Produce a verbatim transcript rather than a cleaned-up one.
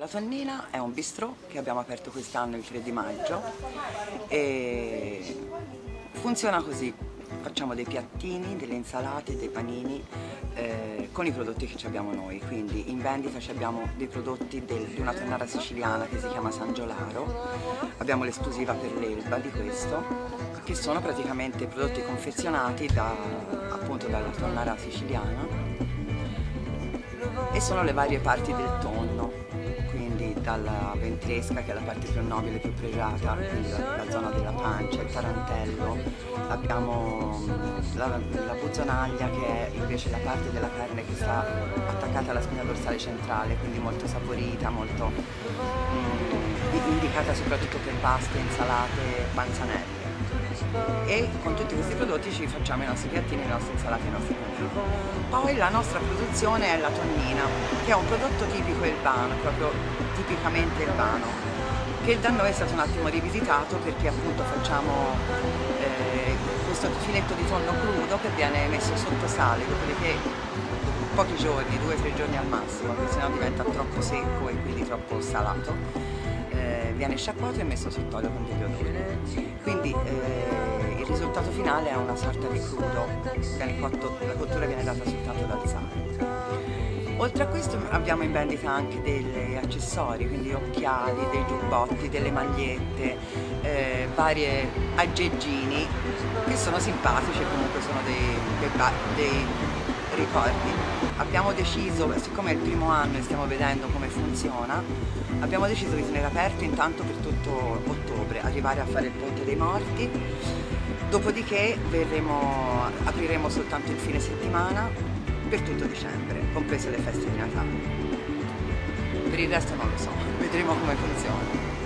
La Tonnina è un bistrò che abbiamo aperto quest'anno il tre di maggio e funziona così: facciamo dei piattini, delle insalate, dei panini eh, con i prodotti che abbiamo noi. Quindi in vendita abbiamo dei prodotti del, di una tonnara siciliana che si chiama San Giolaro, abbiamo l'esclusiva per l'Elba di questo, che sono praticamente prodotti confezionati da, appunto dalla tonnara siciliana, e sono le varie parti del tonno, quindi dalla ventresca, che è la parte più nobile, più pregiata, quindi la, la zona della pancia, il tarantello, abbiamo la, la buzzonaglia, che è invece la parte della carne che sta attaccata alla spina dorsale centrale, quindi molto saporita, molto mm, indicata soprattutto per paste, insalate, panzanelle. E con tutti questi prodotti ci facciamo i nostri piattini, le nostre insalate, i nostri panini. Poi la nostra produzione è la tonnina, che è un prodotto tipico elbano, proprio tipicamente elbano, che da noi è stato un attimo rivisitato perché appunto facciamo eh, questo filetto di tonno crudo che viene messo sotto sale, dopodiché pochi giorni, due o tre giorni al massimo, perché sennò diventa troppo secco e quindi troppo salato. Eh, viene sciacquato e messo sott'olio con degli odori. Quindi eh, il risultato finale è una sorta di crudo, viene cotto, la cottura viene data soltanto dal sale. Oltre a questo abbiamo in vendita anche degli accessori, quindi occhiali, dei giubbotti, delle magliette, eh, varie aggeggini che sono simpatici e comunque sono dei, dei, dei ricordi. Abbiamo deciso, siccome è il primo anno e stiamo vedendo come funziona, abbiamo deciso di tenere aperto intanto per tutto ottobre, arrivare a fare il Ponte dei Morti, dopodiché verremo, apriremo soltanto il fine settimana per tutto dicembre, comprese le feste di Natale. Per il resto non lo so, vedremo come funziona.